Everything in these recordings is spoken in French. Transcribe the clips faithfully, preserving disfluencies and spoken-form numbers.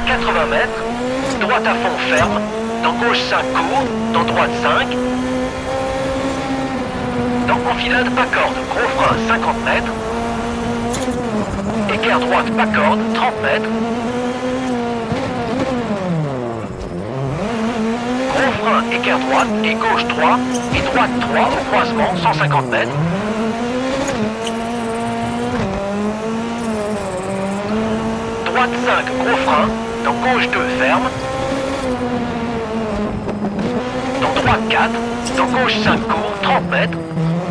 quatre-vingts mètres. Droite à fond ferme. Dans gauche cinq court. Dans droite cinq. Dans enfilade pas corde. Gros frein cinquante mètres. Écart droite pas corde trente mètres. Gros frein écart droite et gauche trois. Et droite trois au croisement cent cinquante mètres. Droite cinq, gros frein. Dans gauche deux, ferme. Dans droite quatre. Dans gauche cinq, court, trente mètres.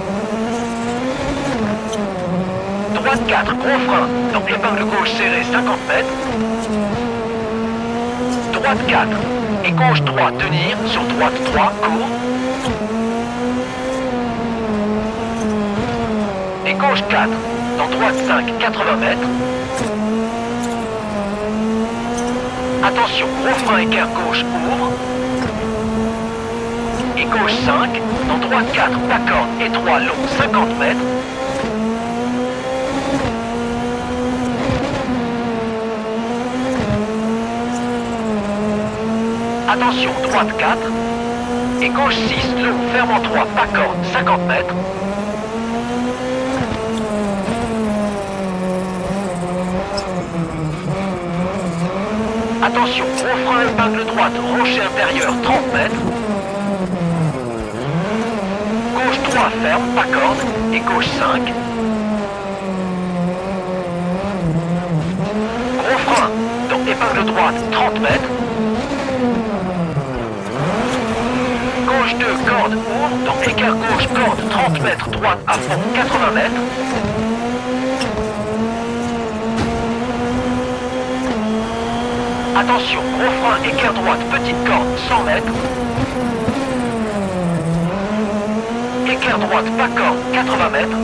Droite quatre, gros frein. Dans épingle gauche serrée, cinquante mètres. Droite quatre. Et gauche trois, tenir. Sur droite trois, court. Et gauche quatre. Dans droite cinq, quatre-vingts mètres. Attention, gros frein écart gauche, ouvre. Et gauche cinq, dans droite quatre, pas corde, étroit, long, cinquante mètres. Attention, droite quatre. Et gauche six, long, ferme en trois, pas corde, cinquante mètres. Attention, gros frein épingle droite, rocher intérieur, trente mètres. Gauche trois, ferme, pas corde. Et gauche cinq. Gros frein, dans épingle droite, trente mètres. Gauche deux, corde, ouvre. Dans écart gauche, corde, trente mètres, droite à fond, quatre-vingts mètres. Attention, gros frein, écart droite, petite corde, cent mètres. Écart droite, pas corde, quatre-vingts mètres.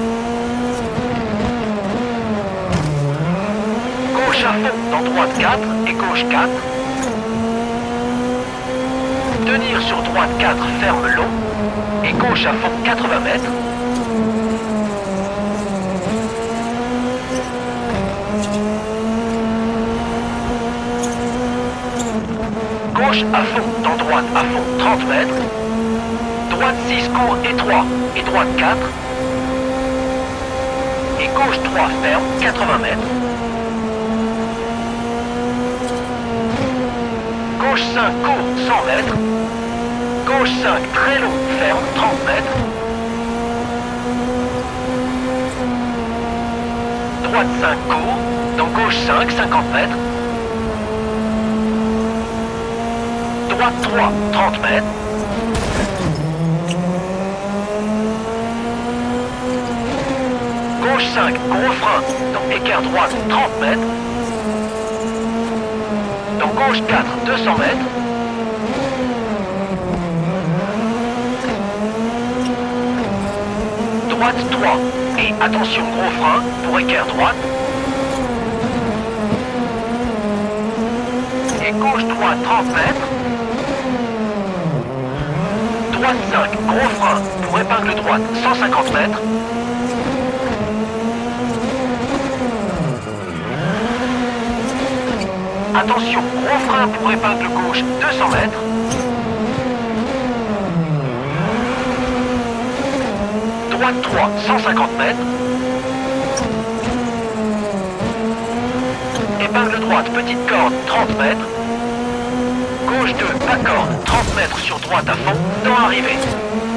Gauche à fond, dans droite quatre et gauche quatre. Tenir sur droite quatre, ferme long. Et gauche à fond, quatre-vingts mètres. Gauche à fond, dans droite à fond, trente mètres. Droite six, court, étroit. Et droite quatre. Et gauche trois, ferme, quatre-vingts mètres. Gauche cinq, court, cent mètres. Gauche cinq, très long, ferme, trente mètres. Droite cinq, court. Dans gauche cinq, cinquante mètres. Droite trois, trente mètres. Gauche cinq, gros frein. Dans écart droite, trente mètres. Dans gauche quatre, deux cents mètres. Droite trois. Et attention, gros frein pour écart droite. Et gauche trois, trente mètres. Droite cinq, gros frein pour épingle droite, cent cinquante mètres. Attention, gros frein pour épingle gauche, deux cents mètres. Droite trois, cent cinquante mètres. Épingle droite, petite corde, trente mètres. Gauche deux, pas corde, trente mètres sur droite à fond, dans arrivée.